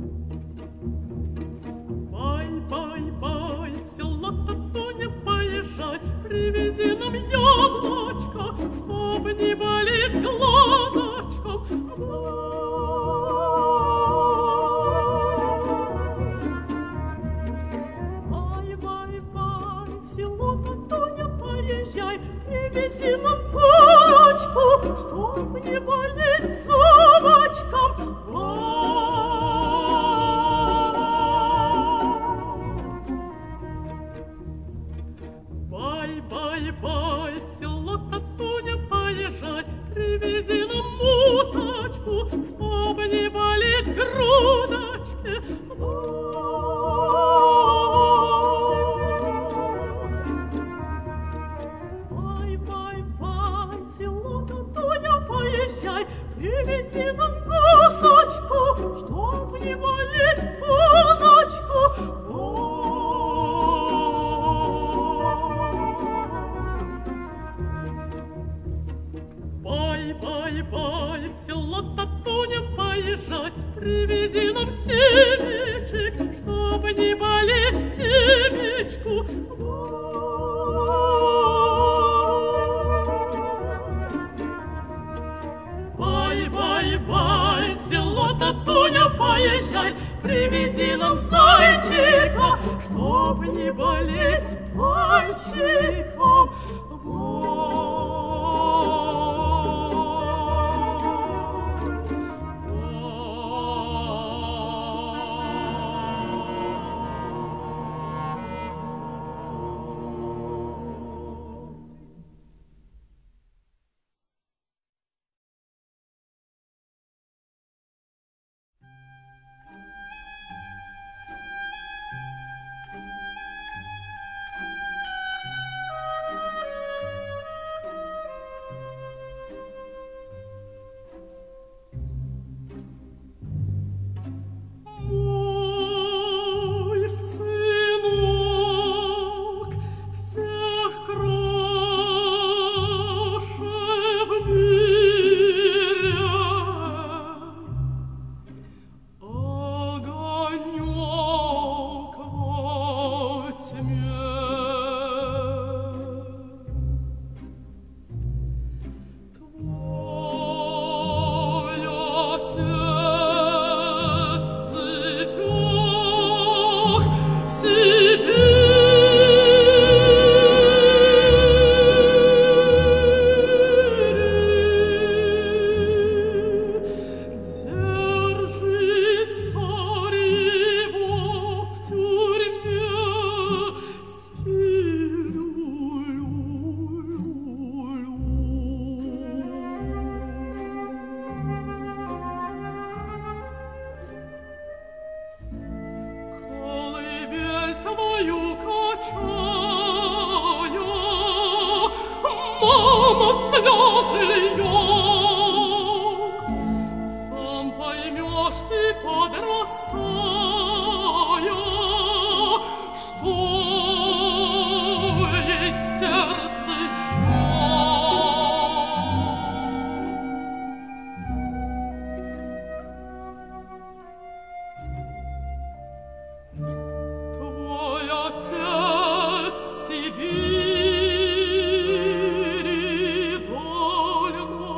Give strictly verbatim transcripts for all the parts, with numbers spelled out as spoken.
Сибири долина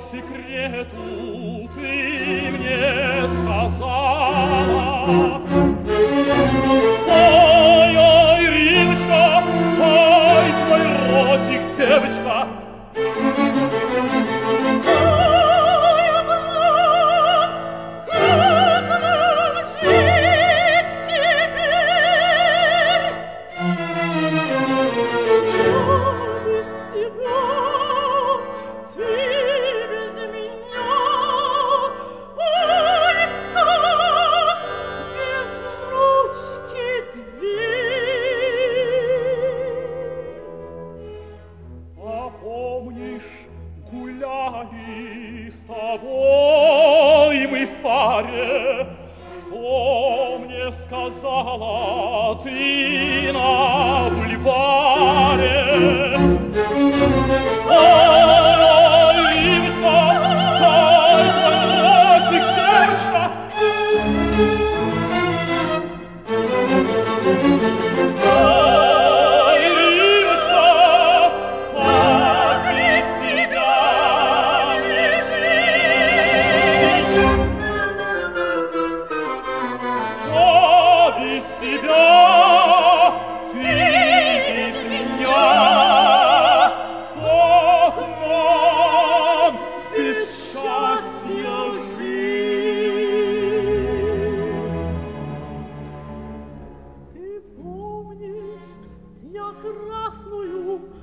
секрету ты мне сказала. Ой-ой, Риночка, ой, твой ротик, девочка. Сказала ты на бульваре. Ой, Ривочка, ой, твой ротик, девочка. Ой, Ривочка, как без тебя не жить? Без себя, ты без меня, как нам без счастья жить? Ты помнишь, я красную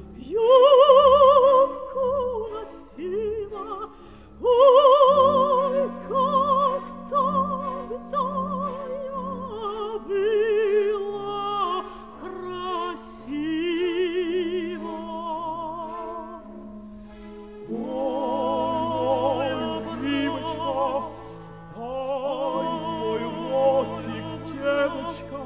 юбку носила, ой, как тогда была красива. Ой, Ривочка, дай твой ротик, девочка.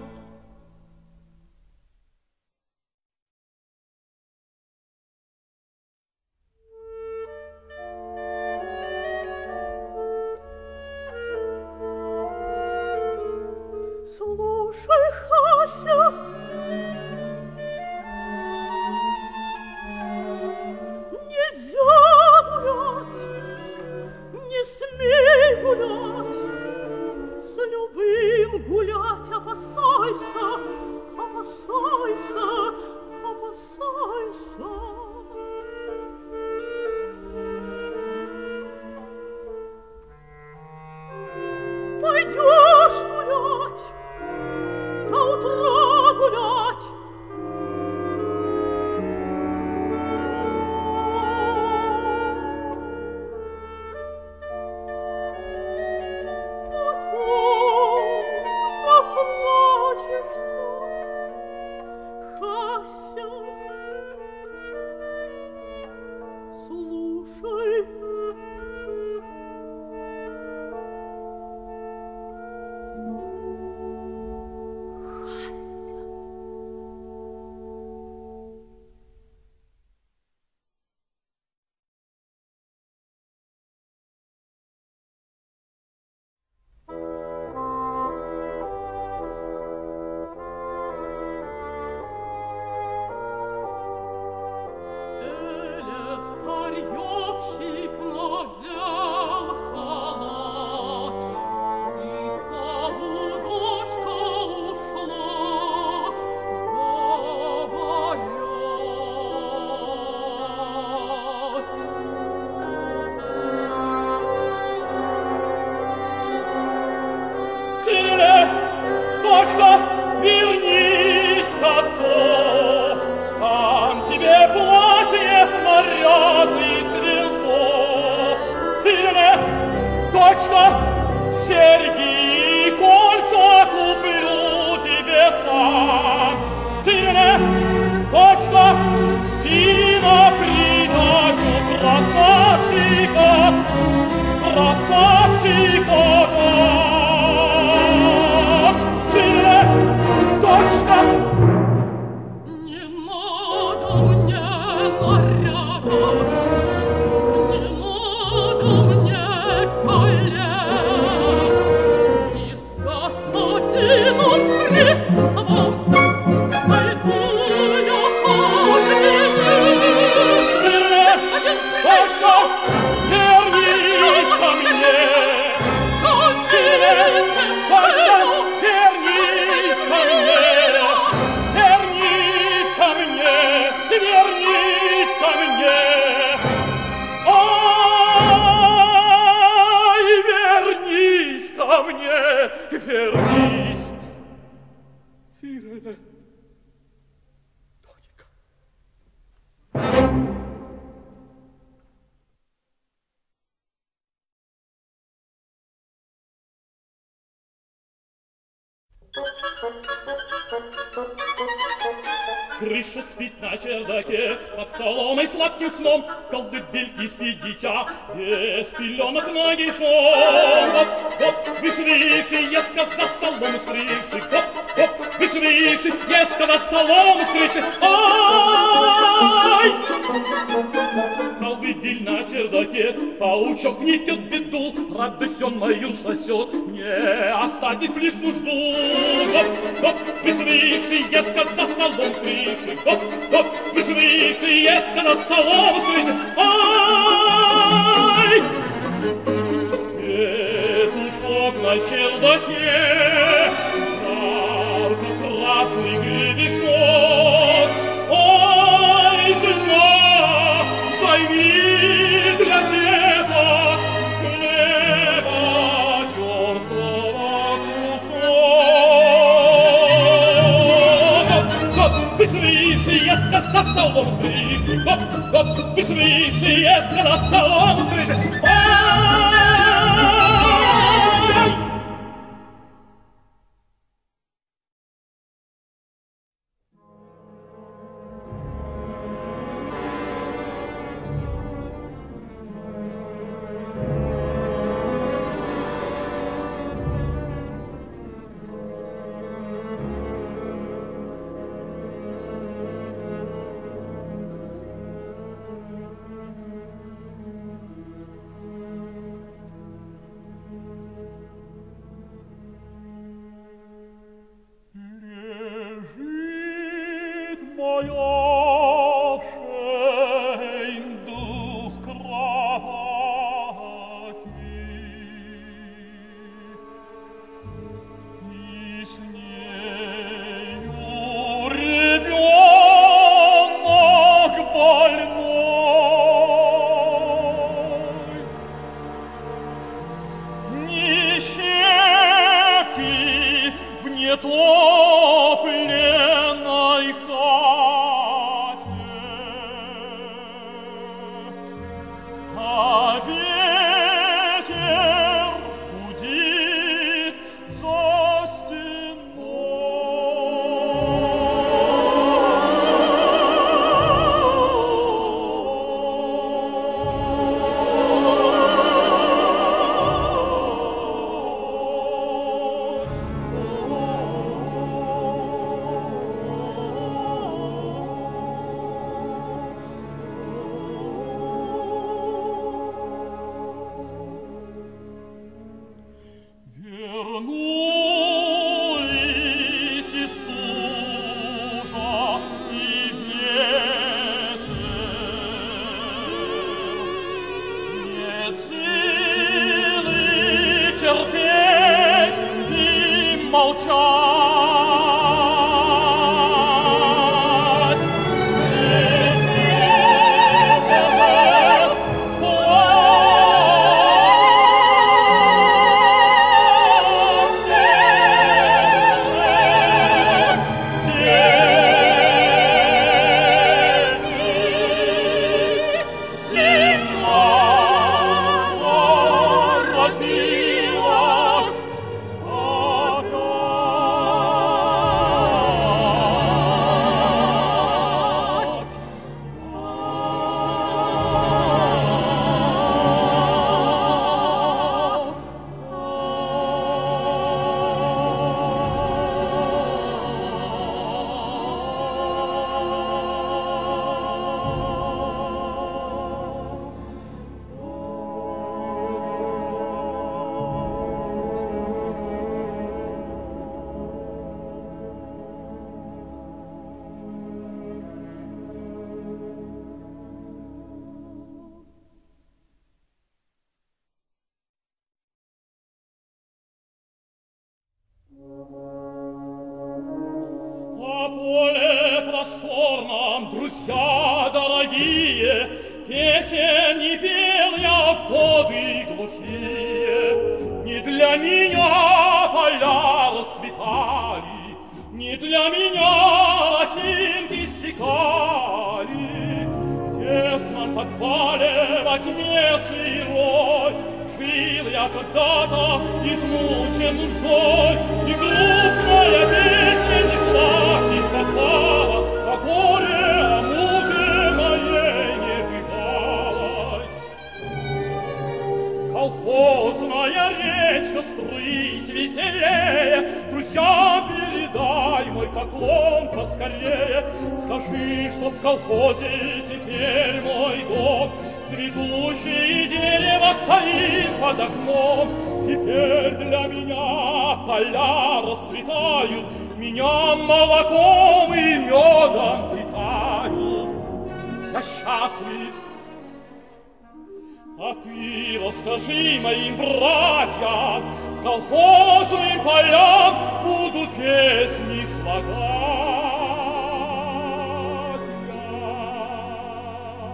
Слушай, Хася, нельзя гулять, не смей гулять, с любым гулять опасайся, опасайся, опасайся. Пойдешь гулять, до утра гулять. Потом наплачешься, Хася. Слушай, вернись к отцу, там тебе платье нарядный крыльцо. Сыне, дочка, серьги и кольца куплю тебе сам. Сыне, дочка, и на придачу красавчика, красавчика дам. Сыне, дочка, не надо мне нарядов, не надо мне колец, вернись. Сирена. Точка. Крыша спит на чердаке, под соломой сладким сном, в колыбельке спит дитя, без пеленок нагишом. Гоп, гоп, выше, выше, еска за солому с крыши, гоп, гоп, выше, выше, еска за солому с крыши. Ай! Колыбель на чердаке, паучок в нитке беду, радость он мою сосет, не оставив лишь нужду. Гоп, гоп, выше, выше, еска за солому с крыши. Гоп, гоп, выше, выше, еска за солому с крыши. Ай! Петушок на чердаке, ярко-красный гребешок. Ой, жена, займи для деток хлеба черствого кусок. Выше, выше, еска за солому с крыши. Гоп, гоп, выше, выше, еска за солому с крыши. Ай! просторном, друзья дорогие, песен не пел я в годы глухие. Не для меня поля для меня осинки стекали, в тесном подвале во тьме сырой жил я когда-то, измучен нуждой, и грустная песня неслась из подвала о горе, о муке моей небывалой. Колхозная речка, струись веселее, друзьям передай мой поклон поскорее. Скажи, что в колхозе теперь мой дом, цветущее дерево стоит под окном. Теперь для меня поля расцветают, меня молоком и медом питают. Я счастлив. А ты расскажи моим братьям, колхозным полям буду песни слагать я.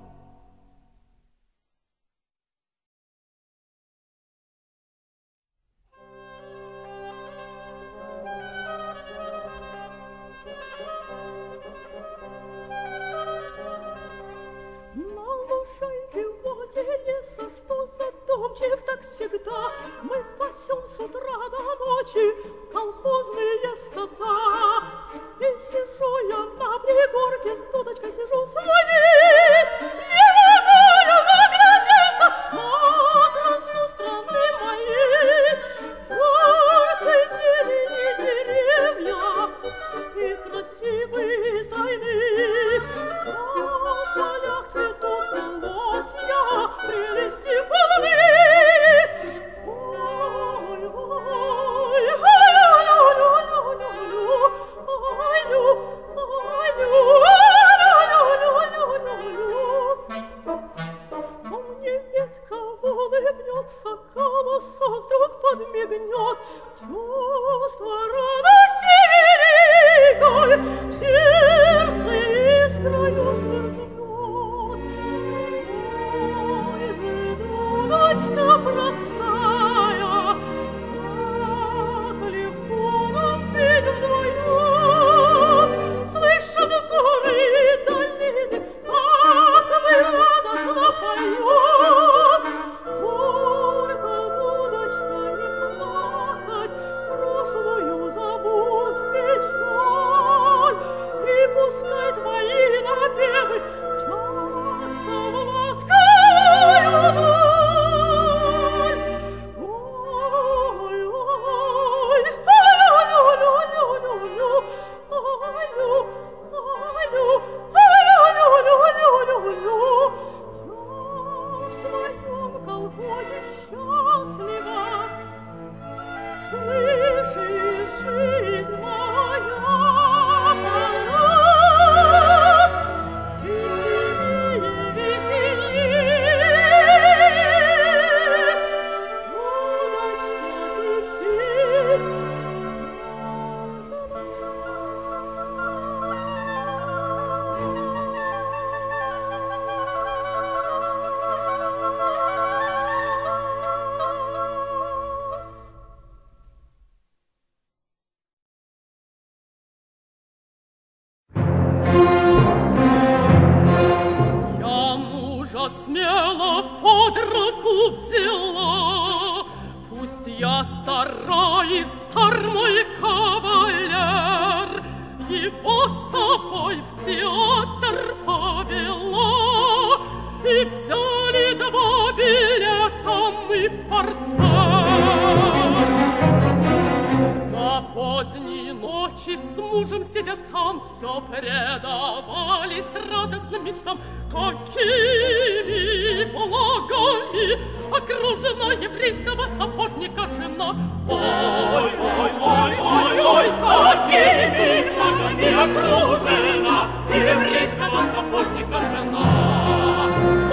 Что задумчив так всегда, мы пасем с утра до ночи колхозные стада. И сижу я на пригорке, с дудочкой сижу своей, не могу я наглядеться на красу страны моей. Яркой зелени деревья и красивые стройны, на полях цветут колосья, прелести полны. Ой, ой, мне ветка улыбнется, колосок вдруг подмигнет, чувство радости великой в сердце искрою сверкнет. Ой же, дудочка простая, так легко нам петь вдвоем. Слышат горы и долины, как мы радостно поем. Только, дудочка, не плакать, прошлую забудь печаль, и пускай твои напевы мчатся в ласковую даль. Ой, ой, ай-лю-лю-лю-лю-лю, ай-лю, ай-лю, ай-лю-лю-лю-лю-лю. Я в своем колхозе счастлива, слышишь, жизнь моя полна. Веселее, веселее, дудочка, ты петь Я мужа смело под руку взяла, пусть я стара и стар мой кавалер, его с собой в театр повела, и взяли два билета мы в партер. До поздней ночи с мужем сидя там, все предавались радостным мечтам, какими благами окружена еврейского сапожника жена. Ой, ой, ой, ой, ой, какими благами окружена еврейского сапожника жена.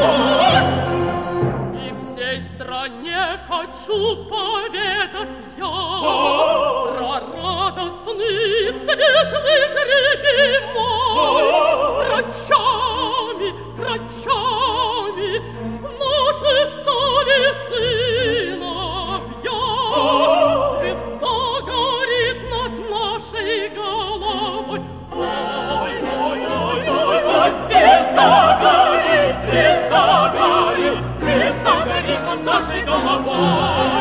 Ой! И всей стране хочу поведать я про радостный светлый жребий мой. Врачами, врачами наши стали сыновья. Звезда горит над нашей горой. двери под нашей головой.